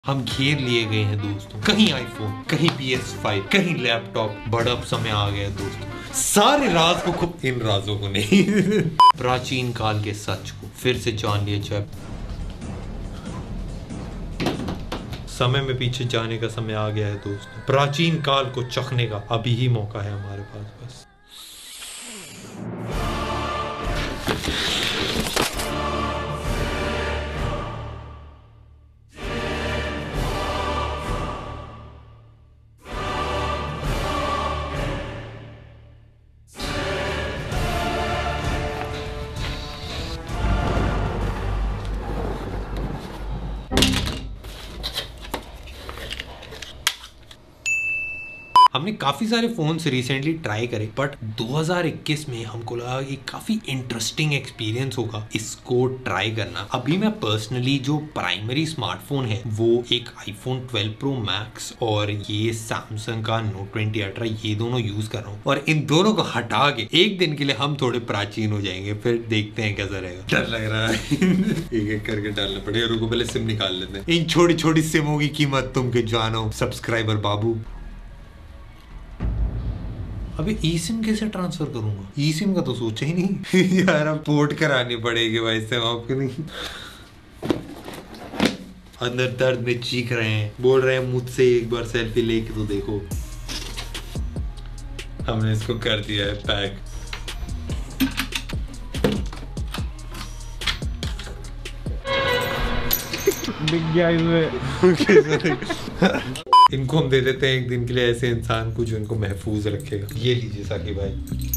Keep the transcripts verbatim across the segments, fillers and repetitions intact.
हम घेर लिए गए हैं दोस्तों, कहीं आईफोन, कहीं पी एस फाइव, कहीं लैपटॉप। बड़ा समय आ गया है दोस्तों, सारे राज को खूब, इन राजों को नहीं प्राचीन काल के सच को फिर से जान लिया जाए। समय में पीछे जाने का समय आ गया है दोस्तों, प्राचीन काल को चखने का अभी ही मौका है हमारे पास। बस हमने काफी सारे फोन्स रिसेंटली ट्राई करे, बट दो हज़ार इक्कीस में हमको लगा कि काफी इंटरेस्टिंग एक्सपीरियंस होगा इसको ट्राई करना। अभी मैं पर्सनली जो प्राइमरी स्मार्टफोन है वो एक आईफोन ट्वेल्व प्रो मैक्स और ये सैमसंग का नोट ट्वेंटी अल्ट्रा, ये दोनों यूज कर रहा हूँ। और इन दोनों को हटा के एक दिन के लिए हम थोड़े प्राचीन हो जाएंगे, फिर देखते हैं कैसा रहेगा। डर लग रहा है एक एक करके डालना पड़ेगा। रुको पहले सिम निकाल लेते हैं। इन छोटी छोटी सिमों की कीमत तुम के जानो सब्सक्राइबर बाबू। अबे ई सिम कैसे ट्रांसफर करूंगा? ई सिम का तो सोचा ही नहीं यार, अब पोर्ट करानी पड़ेगी भाई सिम आपके। नहीं, अंदर दर्द में चीख रहे हैं, बोल रहे हैं मुझसे एक बार सेल्फी लेके तो देखो। हमने इसको कर दिया है पैक। दिख गया इसमें इनको हम दे देते हैं एक दिन के लिए ऐसे इंसान को जो इनको महफूज रखेगा। ये लीजिए साकी भाई,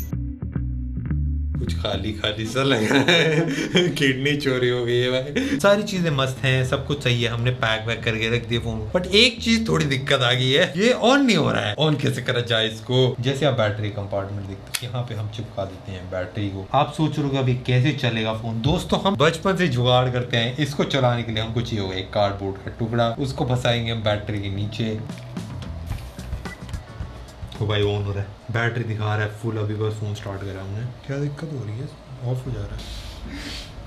कुछ खाली खाली सा लग रहा है किडनी चोरी हो गई है भाई। सारी चीजें मस्त हैं, सब कुछ सही है, हमने पैक वैक करके रख दिया फोन। बट एक चीज थोड़ी दिक्कत आ गई है, ये ऑन नहीं हो रहा है। ऑन कैसे करा जाए इसको? जैसे आप बैटरी कंपार्टमेंट देखते हैं, यहाँ पे हम चिपका देते हैं बैटरी को। आप सोच रहे हो अभी कैसे चलेगा फोन? दोस्तों हम बचपन से जुगाड़ करते हैं, इसको चलाने के लिए हमको चाहिए होगा एक कार्डबोर्ड का टुकड़ा, उसको फंसाएंगे हम बैटरी के नीचे। तो भाई ऑन हो रहा है, बैटरी दिखा रहा है फुल, अभी बस फोन स्टार्ट करा हमने। क्या दिक्कत हो रही है? ऑफ हो जा रहा है।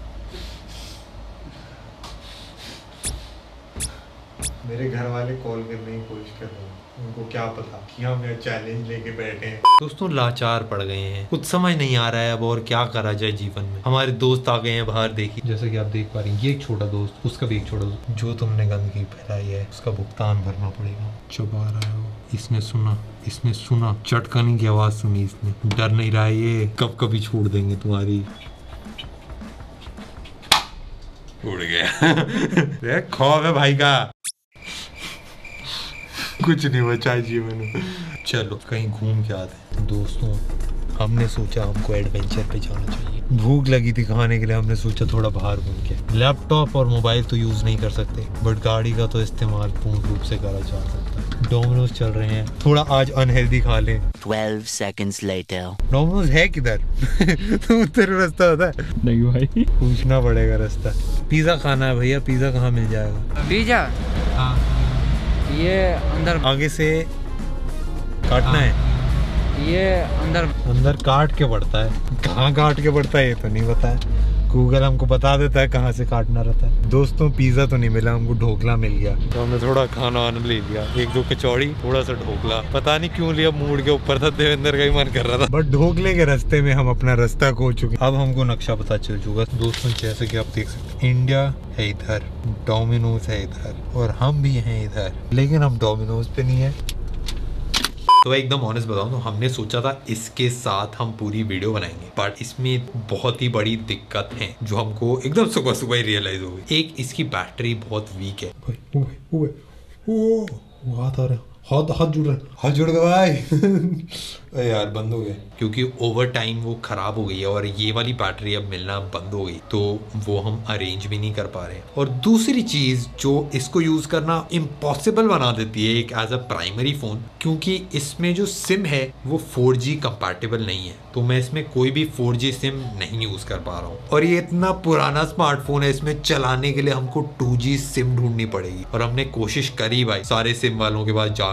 मेरे घर वाले कॉल करने की कोशिश कर रहे हैं, उनको क्या पता कि हम यहाँ चैलेंज लेके बैठे हैं। दोस्तों लाचार पड़ गए हैं, कुछ समझ नहीं आ रहा है अब और क्या करा जाए जीवन में। हमारे दोस्त आ गए हैं बाहर, देखिए जैसे कि आप देख पा रहे हैं, ये एक छोटा दोस्त, उसका भी एक छोटा दोस्त। जो तुमने गंदगी फैलाई है उसका भुगतान भरना पड़ेगा। चुप आ रहा है वो, इसने सुना, इसने सुना चटकाने की आवाज सुनी, इसने डर नहीं रहा है ये, कब कभी छोड़ देंगे तुम्हारी। उड़ गया खौफ है भाई का, कुछ नहीं बचा जीवन में। चलो कहीं घूम के आते हैं। दोस्तों हमने सोचा हमको एडवेंचर पे जाना चाहिए, भूख लगी थी खाने के लिए, हमने सोचा थोड़ा बाहर घूम के। लैपटॉप और मोबाइल तो यूज नहीं कर सकते, बट गाड़ी का तो इस्तेमाल पूर्ण रूप से करा जा सकता है। डोमिनोज चल रहे हैं, थोड़ा आज अनहेल्दी खा लें। Twelve seconds letter. डोमिनोज है किधर? तो उधर रास्ता होता है? नहीं भाई, पूछना पड़ेगा रास्ता। पिज्जा खाना है भैया, पिज्जा कहाँ मिल जाएगा? पिज्जा हाँ, ये अंदर आगे से काटना है। ये अंदर अंदर काट के पड़ता है, कहाँ काट के पड़ता है ये तो नहीं पता है। गूगल हमको बता देता है कहाँ से काटना रहता है। दोस्तों पिज्जा तो नहीं मिला, हमको ढोकला मिल गया, तो हमने थोड़ा खाना वाना ले लिया, एक दो कचौड़ी, थोड़ा सा ढोकला। पता नहीं क्यों लिया, मूड के ऊपर था, देवेंद्र का ही मन कर रहा था। बट ढोकले के रास्ते में हम अपना रास्ता खो चुके। अब हमको नक्शा पता चल चुका दोस्तों, जैसे कि आप देख सकते हैं, इंडिया है इधर, डोमिनोज है इधर, और हम भी हैं इधर, लेकिन हम डोमिनोज पे नहीं है। तो एकदम ऑनेस्ट बताऊं तो हमने सोचा था इसके साथ हम पूरी वीडियो बनाएंगे, बट इसमें बहुत ही बड़ी दिक्कत है जो हमको एकदम सुबह सुबह ही रियलाइज हो गई। एक, इसकी बैटरी बहुत वीक है। ओ, ओ, ओ, ओ, हाथ आ रहा है, हाथ हाथ जुड़ रहा है, हाथ जुड़ गया भाई यार बंद हो गया, क्योंकि ओवर टाइम वो खराब हो गई है और ये वाली बैटरी अब मिलना बंद हो गई, तो वो हम अरेंज भी नहीं कर पा रहे। और दूसरी चीज जो इसको यूज करना इम्पॉसिबल बना देती है एक एज अ प्राइमरी फोन, क्योंकि इसमें जो सिम है वो फोर जी कंपैटिबल नहीं है, तो मैं इसमें कोई भी फोर जी सिम नहीं यूज कर पा रहा हूँ। और ये इतना पुराना स्मार्टफोन है, इसमें चलाने के लिए हमको टू जी सिम ढूंढनी पड़ेगी। और हमने कोशिश करी भाई, सारे सिम वालों के पास जाके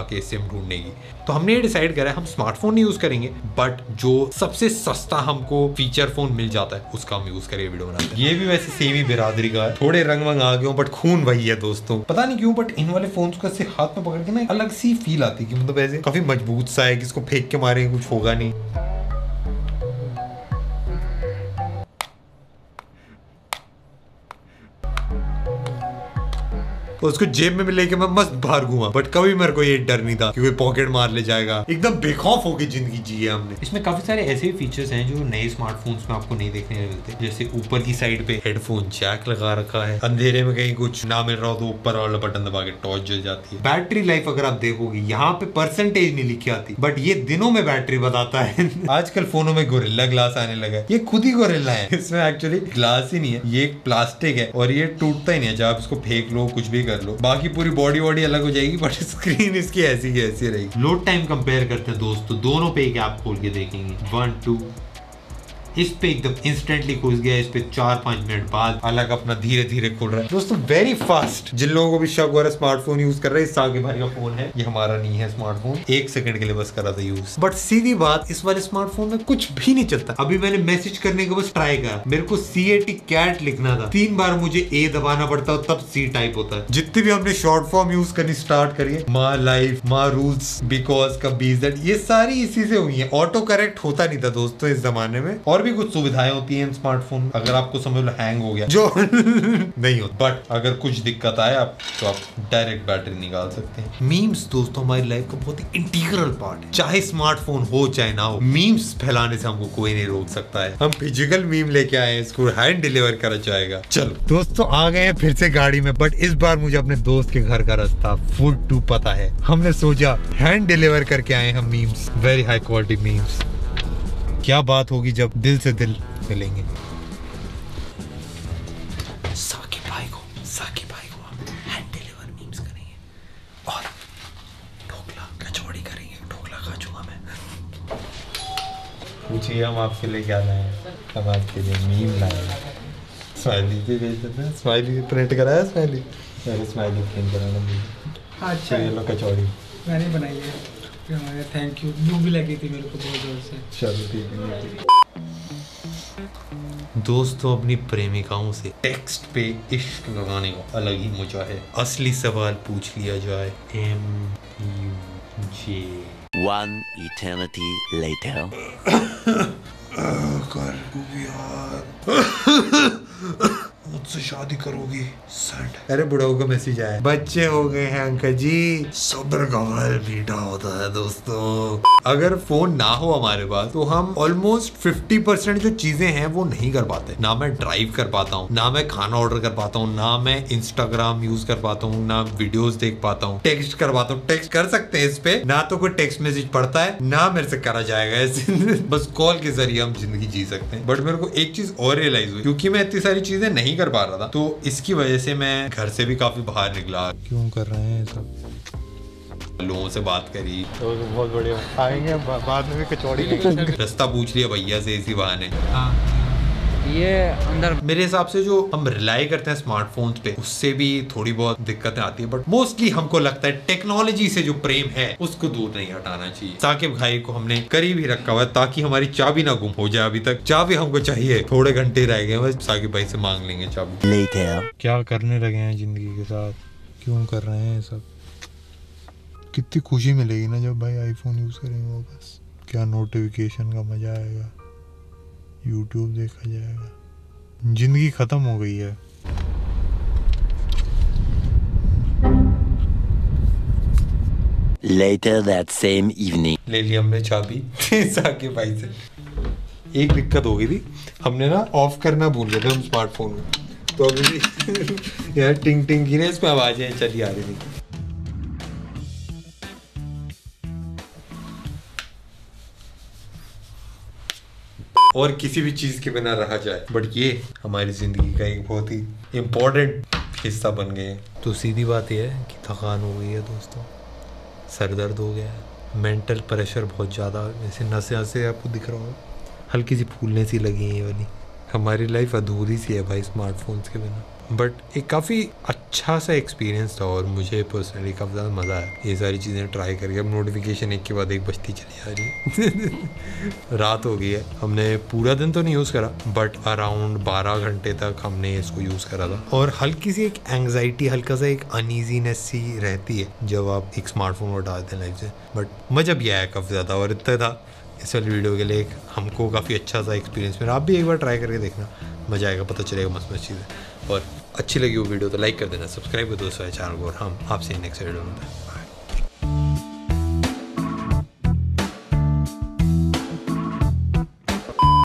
के सिम ढूंढने की। तो हमने ये डिसाइड करा है हम स्मार्टफोन नहीं यूज करेंगे, बट जो सबसे सस्ता हमको फीचर फोन मिल जाता है उसका हम यूज करेंगे, वीडियो बनाते हैं। ये भी वैसे सेम ही बिरादरी का है, थोड़े रंग वंग आ गए बट खून वही है दोस्तों। पता नहीं क्यों बट इन वाले फोन को ऐसे हाथ में पकड़ के ना अलग सी फील आती है कि मतलब ऐसे काफी मजबूत सा है कि इसको फेंक के मारे कुछ होगा नहीं। तो उसको जेब में लेके मैं मस्त बाहर घूमा, बट कभी मेरे को ये डर नहीं था कि कोई पॉकेट मार ले जाएगा। एकदम बेखौफ होकर जिंदगी जी है हमने। इसमें काफी सारे ऐसे फीचर्स हैं जो नए स्मार्टफोन्स में आपको नहीं देखने मिलते। जैसे ऊपर की साइड पे हेडफोन जैक लगा रखा है, अंधेरे में कहीं कुछ ना मिल रहा हो तो ऊपर वाला बटन दबा के टॉर्च जल जाती है। बैटरी लाइफ अगर आप देखोगे यहाँ पे परसेंटेज नहीं लिखी आती, बट ये दिनों में बैटरी बताता है। आजकल फोनों में गोरिल्ला ग्लास आने लगा है, ये खुद ही गोरिल्ला है। इसमें एक्चुअली ग्लास ही नहीं है, ये एक प्लास्टिक है और ये टूटता ही नहीं है। जब आप इसको फेंक लो कुछ भी कर लो, बाकी पूरी बॉडी बॉडी अलग हो जाएगी बट स्क्रीन इसकी ऐसी की ऐसी रहेगी। लोड टाइम कंपेयर करते हैं दोस्तों, दोनों पे एक ऐप खोल के देखेंगे। वन टू इस पे एकदम इंस्टेंटली खुल गया, इस पे चार पांच मिनट बाद अलग अपना धीरे धीरे खुल रहा है दोस्तों, वेरी फास्ट। जिन लोगों को भी शक हो रहा है स्मार्टफोन यूज कर रहे हैं, सागे भाई का फोन है, ये हमारा नहीं है स्मार्टफोन, एक सेकंड के लिए बस करा था यूज। बट सीधी बात, इस वाले स्मार्टफोन में कुछ भी नहीं चलता। अभी मैंने मैसेज करने को बस ट्राई करा, मेरे को सी ए टी कैट लिखना था, तीन बार मुझे ए दबाना पड़ता है तब सी टाइप होता है। जितनी भी हमने शॉर्ट फॉर्म यूज करनी स्टार्ट करिए, माँ लाइफ, माँ रूल्स, बिकॉज का बीजेड, ये सारी इसी से हुई है। ऑटो करेक्ट होता नहीं था दोस्तों इस जमाने में। और भी कुछ सुविधाएं होती है स्मार्टफोन, अगर आपको समझ लो हैंग हो गया जो नहीं होता, बट अगर कुछ दिक्कत आए आप तो आप डायरेक्ट बैटरी निकाल सकते हैं। मीम्स दोस्तों हमारी लाइफ का बहुत ही इंटीग्रल पार्ट है, चाहे स्मार्टफोन हो चाहे ना हो। मीम्स फैलाने से हमको कोई नहीं रोक सकता है। हम फिजिकल मीम लेके आए हैं, इसको हैंड डिलीवर करा जाएगा। चलो दोस्तों आ गए हैं फिर से गाड़ी में, बट इस बार मुझे अपने दोस्त के घर का रास्ता फुट टू पता है। हमने सोचा हैंड डिलीवर करके आए हम memes, very high quality memes. क्या बात होगी जब दिल से दिल मिलेंगे। साकिब भाई को साकिब भाई को हम हैंड डिलीवर मीम्स करेंगे और ढोकला कचौड़ी करेंगे। ढोकला खा चुका मैं। पूछिए हम आपके लिए क्या लाए हैं? हम आपके लिए मीम लाए हैं। स्माइली भी भेज देते हैं, स्माइली प्रिंट कराया, स्माइली मेरे स्माइली प्रिंट कराना मुझे। अच्छा ये लो कचौड़ी मैंने बनाई है, थैंक यू। भूख भी लगी थी मेरे को बहुत जोर से। चलो ठीक है दोस्तों, अपनी प्रेमिकाओं से टेक्स्ट पे इश्क लगाने का अलग ही मजा है। असली सवाल पूछ लिया जाए, M U J. One eternity later. कर मुझसे शादी करोगी? सट। अरे बुढ़ाओ का मैसेज आया, बच्चे हो गए हैं अंकल जी। सब्र का फल मीठा होता है दोस्तों। अगर फोन ना हो हमारे पास तो हम ऑलमोस्ट फिफ्टी परसेंट जो चीजें हैं वो नहीं कर पाते। ना मैं ड्राइव कर पाता हूँ, ना मैं खाना ऑर्डर कर पाता हूँ, ना मैं इंस्टाग्राम यूज कर पाता हूँ, ना वीडियोस देख पाता हूँ, टेक्स्ट कर पाता हूँ। टेक्स्ट कर सकते हैं इस पे, ना तो कोई टेक्स्ट मैसेज पढ़ता है ना मेरे से करा जाएगा ऐसे। बस कॉल के जरिए हम जिंदगी जी सकते हैं। बट मेरे को एक चीज और रियलाइज हुई, क्योंकि मैं इतनी सारी चीजें नहीं कर पा रहा था, तो इसकी वजह से मैं घर से भी काफी बाहर निकला। क्यों कर रहे हैं सब? लोगों से बात करी तो बहुत बढ़िया, आएंगे बाद में भी कचौड़ी। रास्ता पूछ लिया भैया से इसी बहाने। ये अंदर मेरे हिसाब से जो हम रिलाई करते हैं स्मार्टफोन्स पे, उससे भी थोड़ी बहुत दिक्कतें आती है, बट मोस्टली हमको लगता है टेक्नोलॉजी से जो प्रेम है उसको दूर नहीं हटाना चाहिए। साकिब भाई को हमने करीब ही रखा हुआ है ताकि हमारी चाबी ना गुम हो जाए। अभी तक चाबी हमको चाहिए, थोड़े घंटे रह गए, बस साकिब भाई से मांग लेंगे चाबी। Later. क्या करने लगे हैं जिंदगी के साथ, क्यों कर रहे हैं सब? कितनी खुशी मिलेगी ना जब भाई आईफोन यूज करेंगे वो, बस क्या नोटिफिकेशन का मजा आएगा, यूट्यूब देखा जाएगा। जिंदगी खत्म हो गई है। Later that same evening. ले लिया हमने चाबी साकिब भाई से। एक दिक्कत हो गई थी, हमने ना ऑफ करना भूल गए थे हम स्मार्टफोन में, तो अभी यार टिंग टिंग की ना इसमें आवाजें चली आ रही थी। और किसी भी चीज के बिना रहा जाए, बट ये हमारी जिंदगी का एक बहुत ही इम्पोर्टेंट हिस्सा बन गए। तो सीधी बात यह है कि थकान हो गई है दोस्तों, सर दर्द हो गया है, मेंटल प्रेशर बहुत ज़्यादा, जैसे नसें नसें आपको दिख रहा होगा हल्की सी फूलने सी लगी है ये वाली। हमारी लाइफ अधूरी सी है भाई स्मार्टफोन्स के बिना। बट एक काफ़ी अच्छा सा एक्सपीरियंस था और मुझे पर्सनली काफ़ी ज़्यादा मज़ा आया ये सारी चीज़ें ट्राई करके। अब नोटिफिकेशन एक के बाद एक बजती चली जा रही है रात हो गई है, हमने पूरा दिन तो नहीं यूज़ करा बट अराउंड बारह घंटे तक हमने इसको यूज़ करा था। और हल्की सी एक एंग्जाइटी, हल्का सा एक अनईजीनेस सी रहती है जब आप एक स्मार्टफोन उठा देते हैं लाइफ से, बट मज़ा भी आया काफ़ी ज़्यादा। और इतना था इस वाली वीडियो के लिए एक हमको काफ़ी अच्छा सा एक्सपीरियंस मिला। आप भी एक बार ट्राई करके देखना, मज़ा आएगा, पता चलेगा मस्त मस्त चीज़ें। और अच्छी लगी वो वीडियो तो लाइक कर देना, सब्सक्राइब कर दो दोस्तों चैनल को, और हम आपसे नेक्स्ट वीडियो में